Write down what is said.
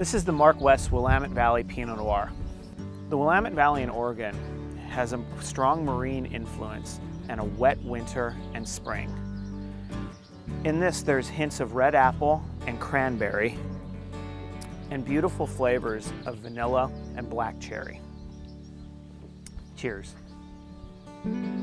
This is the Mark West Willamette Valley Pinot Noir. The Willamette Valley in Oregon has a strong marine influence and a wet winter and spring. In this, there's hints of red apple and cranberry and beautiful flavors of vanilla and black cherry. Cheers.